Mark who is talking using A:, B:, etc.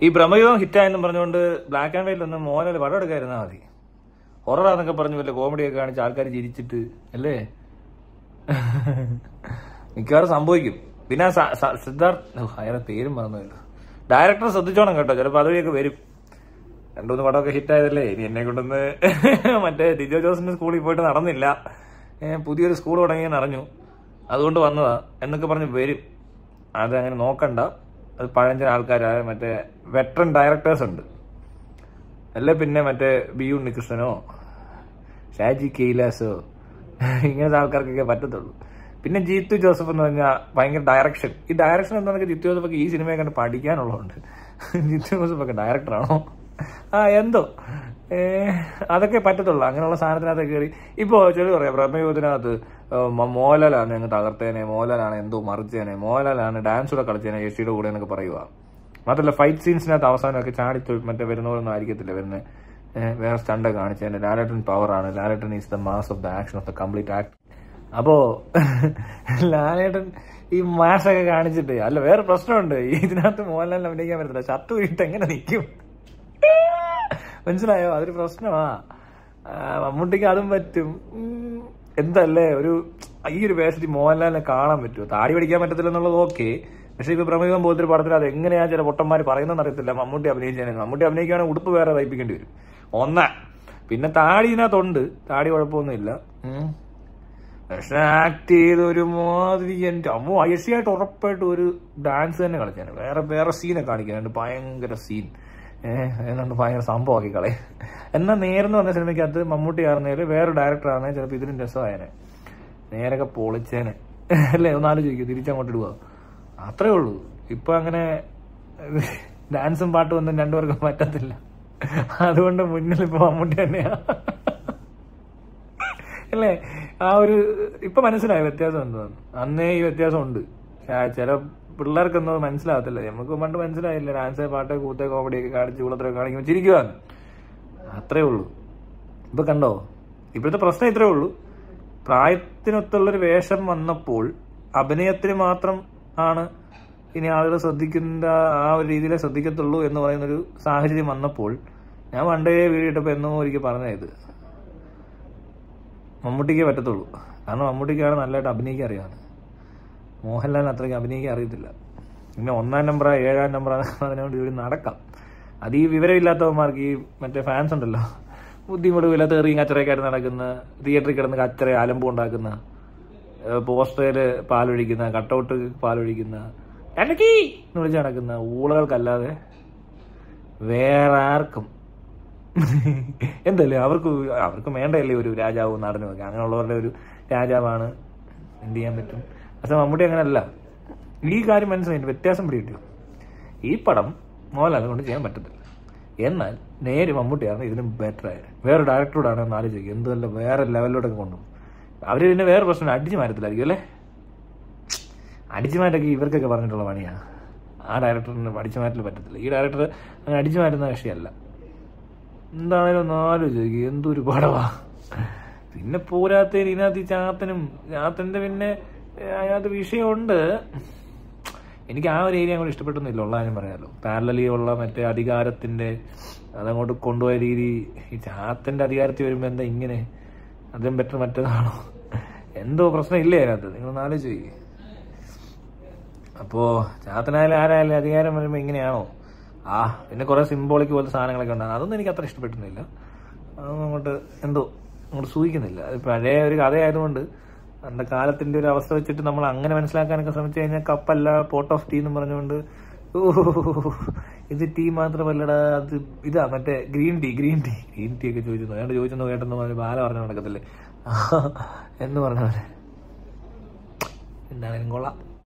A: ഈ ബ്രഹ്മയുഗം ഹിറ്റായെന്നും പറഞ്ഞുകൊണ്ട് black and വൈറ്റിൽ ഒന്ന് മോഹൻലാൽ പടം എടുക്കാതിരുന്നാൽ മതി. ഹൊററാന്നൊക്കെ പറഞ്ഞു വല്ല കോമഡിയൊക്കെ കാണിച്ച് ആൾക്കാർ ചിരിച്ചിട്ട് അല്ലേ മിക്കവാറും സംഭവിക്കും. പിന്നെ സിദ്ധാർത്ഥ് അയാളെ പേരും മറന്നുവല്ലോ. ഡയറക്ടർ ശ്രദ്ധിച്ചോണം കേട്ടോ, ചിലപ്പോൾ അതുവഴിയൊക്കെ വരും. 2-3 പടമൊക്കെ ഹിറ്റായതല്ലേ. ഇനി എന്നെ കൊണ്ടൊന്ന് മറ്റേ ഡിജോ ജോസിന്റെ സ്കൂളിൽ പോയിട്ട് നടന്നില്ല, പുതിയൊരു സ്കൂൾ തുടങ്ങിയെന്ന് അറിഞ്ഞു, അതുകൊണ്ട് വന്നതാ എന്നൊക്കെ പറഞ്ഞ് വരും. അതങ്ങനെ നോക്കണ്ട. അത് പഴഞ്ചൻ ആൾക്കാരായ മറ്റേ വെറ്ററൻ ഡയറക്ടേഴ്സ് ഉണ്ട് അല്ലേ. പിന്നെ മറ്റേ ബി ഉണ്ണികൃഷ്ണനോ ഷാജി കെയിലാസോ ഇങ്ങനത്തെ ആൾക്കാർക്കൊക്കെ പറ്റത്തുള്ളൂ. പിന്നെ ജീത്തു ജോസഫ് എന്ന് പറഞ്ഞാൽ ഭയങ്കര ഡയറക്ഷൻ. ഈ ഡയറക്ഷൻ എന്താണെന്നൊക്കെ ജീത്തു ജോസഫൊക്കെ ഈ സിനിമയെ കണ്ട് പഠിക്കാനുള്ളതുണ്ട്. ജീത്തു ജോസഫൊക്കെ ഡയറക്ടറാണോ? എന്തോ അതൊക്കെ പറ്റത്തുള്ളൂ. അങ്ങനെയുള്ള സാധനത്തിനകത്ത് കയറി ഇപ്പോൾ ചെറിയ പറയാം ബ്രഹ്മയുഗത്തിനകത്ത് മോഹൻലാലാണ് ഞങ്ങൾ തകർത്തേനെ, മോഹൻലാലാണ് എന്തോ മറിച്ചേനെ, മോഹൻലാലാണ് ഡാൻസ് കൂടെ കളിച്ചേനെ യക്ഷിയുടെ കൂടെ എന്നൊക്കെ പറയുക. മാത്രമല്ല ഫൈറ്റ് സീൻസിനകത്ത് അവസാനമൊക്കെ ചാടി മറ്റേ വരുന്നവരൊന്നും ആയിരിക്കത്തില്ല വരുന്നത്, വേറെ സ്റ്റണ്ടൊക്കെ കാണിച്ചേനെ. ലാലേട്ടൻ പവറാണ്, Lalettan is the mass of the action of the complete act. അപ്പോ ലാലേട്ടൻ ഈ മാഷൊക്കെ കാണിച്ചിട്ട് അല്ല, വേറെ പ്രശ്നമുണ്ട് ഇതിനകത്ത് മോഹൻലാലിന് അഭിനയിക്കാൻ പറ്റത്തില്ല. ഷർട്ട് വീട്ട് എങ്ങനെ നിൽക്കും, മനസ്സിലായോ? അതൊരു പ്രശ്നമാ. മമ്മൂട്ടിക്ക് അതും പറ്റും. എന്തല്ലേ ഈ ഒരു വേഷത്തിൽ മോഹൻലാലിനെ കാണാൻ പറ്റുമോ? താടി പഠിക്കാൻ പറ്റത്തില്ല എന്നുള്ളത് ഓക്കെ. പക്ഷെ ഇപ്പൊ ബ്രഹ്മയുഗം പോലത്തെ പടത്തിൽ അത് എങ്ങനെയാ ചില പൊട്ടന്മാർ പറയുന്നതെന്ന് അറിയത്തില്ല. മമ്മൂട്ടി അഭിനയിച്ചാൽ മമ്മൂട്ടി അഭിനയിക്കുകയാണെങ്കിൽ ഉടുപ്പ് വേറെ തയ്പ്പിക്കേണ്ടി വരും. പിന്നെ താടി ഇതിനകത്തുണ്ട്, താടി കുഴപ്പമൊന്നുമില്ല. പക്ഷെ ആക്ട് ചെയ്ത് ഒരുമാതിരി എന്റെ അമ്മോ ഐസിയായിട്ട് ഉറപ്പായിട്ട് ഒരു ഡാൻസ് തന്നെ കളിച്ചാണ്. വേറെ സീനൊക്കെ കാണിക്കാനുണ്ട്, ഭയങ്കര സീൻ ഏതാണ്ട് ഭയങ്കര സംഭവമാക്കി കളയും. എന്നാൽ നേരെന്ന് പറഞ്ഞ സിനിമയ്ക്കകത്ത് മമ്മൂട്ടി ആയിരുന്നേല് വേറെ ഡയറക്ടർ ആണെങ്കിൽ ചിലപ്പോൾ ഇതിനും രസമായേനെ, നേരൊക്കെ പൊളിച്ചേനെ അല്ലേ. ഒന്നാലും ചോദിക്കും തിരിച്ചങ്ങോട്ട് ഇടുക, അത്രേ ഉള്ളൂ. ഇപ്പൊ അങ്ങനെ ഡാൻസും പാട്ടും ഒന്നും രണ്ടുപേർക്കും പറ്റത്തില്ല. അതുകൊണ്ട് മുന്നിൽ ഇപ്പൊ മമ്മൂട്ടി തന്നെയാ അല്ലേ. ഇപ്പൊ മനസ്സിലായ വ്യത്യാസം എന്താന്ന്. അന്നേ ഈ വ്യത്യാസം ഉണ്ട്. ചില പിള്ളേർക്കൊന്നും മനസ്സിലാകത്തില്ല. നമുക്ക് പണ്ട് മനസ്സിലായില്ല, ഡാൻസ് പാട്ട് കൂത്ത് കോമഡിയൊക്കെ കാണിച്ച് കൂടത്രയൊക്കെ കാണിക്കുമ്പോൾ ചിരിക്കുവാന്ന്, അത്രേ ഉള്ളൂ. ഇപ്പൊ കണ്ടോ, ഇപ്പോഴത്തെ പ്രശ്നം ഇത്രേ ഉള്ളൂ. പ്രായത്തിനൊത്തുള്ളൊരു വേഷം വന്നപ്പോൾ അഭിനയത്തിന് മാത്രം ആണ് ഇനി ആളുകൾ ശ്രദ്ധിക്കുന്ന, ആ ഒരു രീതിയിലേ ശ്രദ്ധിക്കത്തുള്ളൂ എന്ന് പറയുന്നൊരു സാഹചര്യം വന്നപ്പോൾ ഞാൻ പണ്ടേ വീടിട്ടപ്പോൾ എന്നോ ഒരിക്കൽ പറഞ്ഞത് മമ്മൂട്ടിക്കേ പറ്റത്തുള്ളൂ. കാരണം മമ്മൂട്ടിക്കാണ് നല്ലതായിട്ട് അഭിനയിക്കാൻ അറിയാവുന്നത്. മോഹൻലാലിന് അത്രയ്ക്ക് അഭിനയിക്കാൻ അറിയത്തില്ല. പിന്നെ 1-ാം നമ്പറാ 7-ാം നമ്പറാ അതിനോട് ഇവിടെ നടക്കാം. അത് ഈ വിവരമില്ലാത്തവന്മാർക്ക്, ഈ മറ്റേ ഫാൻസ് ഉണ്ടല്ലോ, ബുദ്ധിമുട്ടില്ല, തെറിയും കച്ചറയൊക്കെ ആയിട്ട് നടക്കുന്ന, തിയേറ്ററിൽ കിടന്ന് കച്ചറ ആലമ്പം ഉണ്ടാക്കുന്ന, പോസ്റ്ററിൽ പാലൊഴിക്കുന്ന, കട്ടൗട്ട് പാലൊഴിക്കുന്ന, എന്ന് വിളിച്ച് നടക്കുന്ന ഊളകൾക്കല്ലാതെ വേറെ ആർക്കും എന്തല്ലേ അവർക്ക് വേണ്ടല്ലേ ഒരു രാജാവും നാടനും ഒക്കെ. അങ്ങനെയുള്ളവരുടെ ഒരു രാജാവാണ്, എന്ത് ചെയ്യാൻ പറ്റും. പക്ഷെ മമ്മൂട്ടി അങ്ങനെയല്ല. ഈ കാര്യം മനസ്സിലായി, വ്യത്യാസം പിടികിട്ടിയോ? ഈ പടം മോഹൻലാലിനെ കൊണ്ട് ചെയ്യാൻ പറ്റത്തില്ല. എന്നാൽ നേരെ മമ്മൂട്ടിയാണ് ഇതിനും ബെറ്റർ ആയത്. വേറെ ഡയറക്ടറോടാണ് ഒന്ന് ആലോചിക്കുക, എന്തുമല്ല വേറെ ലെവലിലോട്ടൊക്കെ കൊണ്ടുപോകും. അവർ ഇതിന്റെ വേറെ പ്രശ്നം അടിച്ചു മാറ്റത്തില്ലായിരിക്കും അല്ലേ. അടിച്ചു മാറ്റൊക്കെ ഇവർക്കൊക്കെ പറഞ്ഞിട്ടുള്ള പണിയാണ്. ആ ഡയറക്ടറിന് അടിച്ചു മാറ്റൽ പറ്റത്തില്ല. ഈ ഡയറക്ടർ അങ്ങനെ അടിച്ചു മാറ്റുന്ന വിഷയമല്ല. എന്താണേലും ഒന്ന് ആലോചിക്കുക, എന്തൊരു പടവാ. പിന്നെ പോരാത്തതിന് ഇതിനകത്ത് ഈ ചാത്തന്റെ പിന്നെ അതിനകത്ത് വിഷയമുണ്ട്. എനിക്ക് ആ ഒരു ഏരിയ അങ്ങോട്ട് ഇഷ്ടപ്പെട്ടൊന്നുമില്ല, ഉള്ള കാര്യം പറയാമല്ലോ. പാരലലി ഉള്ള മറ്റേ അധികാരത്തിന്റെ അതങ്ങോട്ട് കൊണ്ടുപോയ രീതി, ഈ ചാത്തന്റെ അധികാരത്തിൽ വരുമ്പോൾ എന്താ ഇങ്ങനെ, അതും ബെറ്റർ മറ്റേതാണോ, എന്തോ പ്രശ്നം ഇല്ലേ അതിനകത്ത്, നിങ്ങളൊന്ന് ആലോചിക്കുക. അപ്പോ ചാത്തനായാലും ആരായാലും അധികാരം വരുമ്പോൾ ഇങ്ങനെയാണോ? പിന്നെ കുറെ സിംബോളിക് പോലത്തെ സാധനങ്ങളൊക്കെ ഉണ്ടാകും. അതൊന്നും എനിക്ക് അത്ര ഇഷ്ടപ്പെട്ടുന്നില്ല. അതൊന്നും അങ്ങോട്ട് സൂഹിക്കുന്നില്ല. അത് പഴയ ഒരു കഥയായതുകൊണ്ട് അന്റെ കാലത്തിന്റെ ഒരു അവസ്ഥ വെച്ചിട്ട് നമ്മൾ അങ്ങനെ മനസ്സിലാക്കാനൊക്കെ ശ്രമിച്ചു കഴിഞ്ഞാൽ കപ്പല്ല പോട്ട് ഓഫ് ടീ എന്ന് പറഞ്ഞുകൊണ്ട്, ഇത് ടീ മാത്രമല്ലടാ, അത് ഇതാ മറ്റേ ഗ്രീൻ ടീ ഒക്കെ ചോദിച്ചെന്നോ കേട്ടെന്ന് പറഞ്ഞ ബാല പറഞ്ഞു നടക്കത്തില്ലേ എന്ന് പറഞ്ഞ പോലെ. എന്താണെങ്കിലും കൊള്ളാം.